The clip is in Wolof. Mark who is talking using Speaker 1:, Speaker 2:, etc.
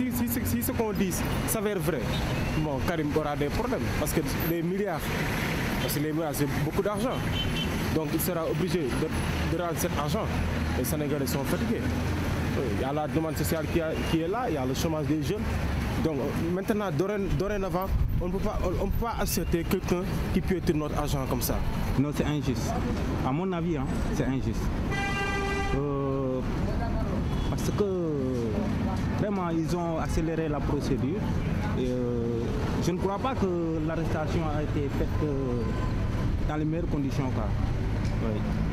Speaker 1: si ce qu'on dit s'avère vrai, bon, Karim aura des problèmes parce que les milliards, c'est beaucoup d'argent. Donc il sera obligé de rendre cet argent. Les Sénégalais sont fatigués. Il y a la demande sociale qui est là, il y a le chômage des jeunes. Donc maintenant, dorénavant, on ne peut pas accepter quelqu'un qui piétine notre argent comme ça.
Speaker 2: Non, c'est injuste. À mon avis, hein, c'est injuste. Parce que vraiment, ils ont accéléré la procédure. Et, je ne crois pas que l'arrestation a été faite dans les meilleures conditions. Oui.